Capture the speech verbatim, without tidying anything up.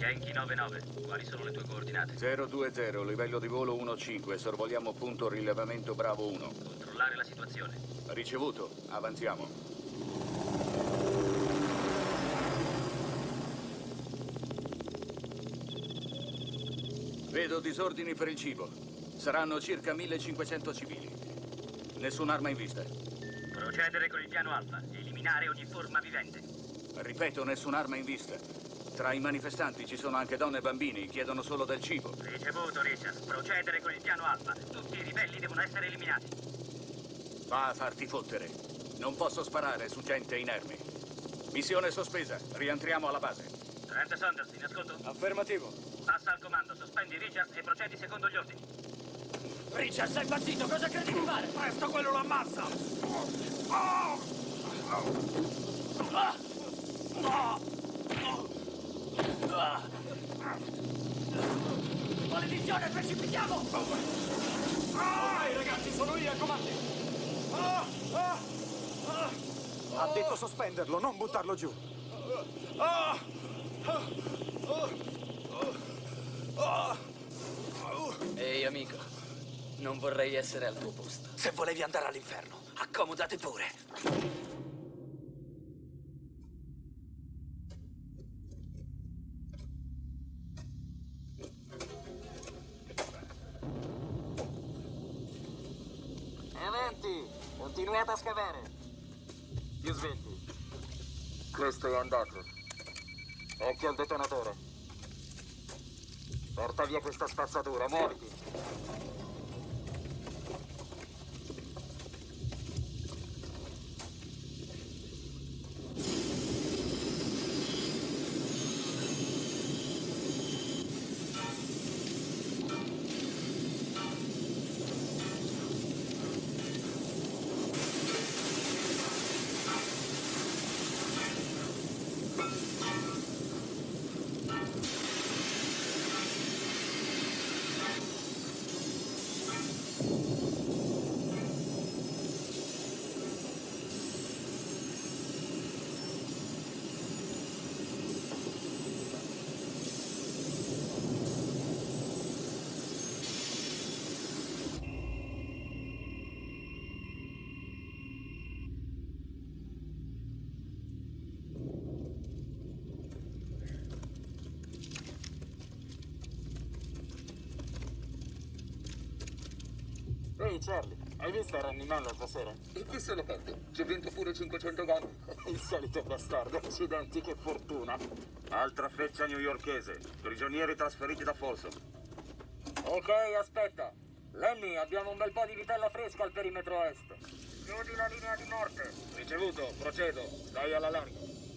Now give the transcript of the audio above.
Yankee nove nove, quali sono le tue coordinate? zero due zero, livello di volo uno cinque, sorvoliamo punto rilevamento Bravo uno. Controllare la situazione. Ricevuto, avanziamo. Vedo disordini per il cibo. Saranno circa millecinquecento civili. Nessun'arma in vista. Procedere con il piano Alfa. Eliminare ogni forma vivente. Ripeto, nessun'arma in vista. Tra i manifestanti ci sono anche donne e bambini. Chiedono solo del cibo. Ricevuto, Richard. Procedere con il piano Alfa. Tutti i ribelli devono essere eliminati. Va a farti fottere. Non posso sparare su gente inerme. Missione sospesa. Rientriamo alla base. Trent Saunders, in ascolto? Affermativo. Passa al comando, sospendi Richard e procedi secondo gli ordini. Richard, sei impazzito? Cosa credi di fare? Presto, quello lo ammazza! Maledizione, precipitiamo! Vai, ragazzi, sono io a comando! Ha detto sospenderlo, non buttarlo giù. Ehi, amico. Non vorrei essere al tuo posto. Se volevi andare all'inferno, accomodati pure. Avanti! Continuate a scavare. Più svelti. Questo è andato. Occhio al detonatore. Porta via questa spazzatura, muoviti. Ehi, Charlie, hai visto il Rannimello stasera? E chi se lo perde? C'è vinto pure cinquecento gol. Il solito bastardo, accidenti, che fortuna. Altra feccia newyorkese. Prigionieri trasferiti da Folsom. Ok, aspetta. Lenny, abbiamo un bel po' di vitella fresca al perimetro est. Chiudi la linea di morte. Ricevuto, procedo. Stai alla larga.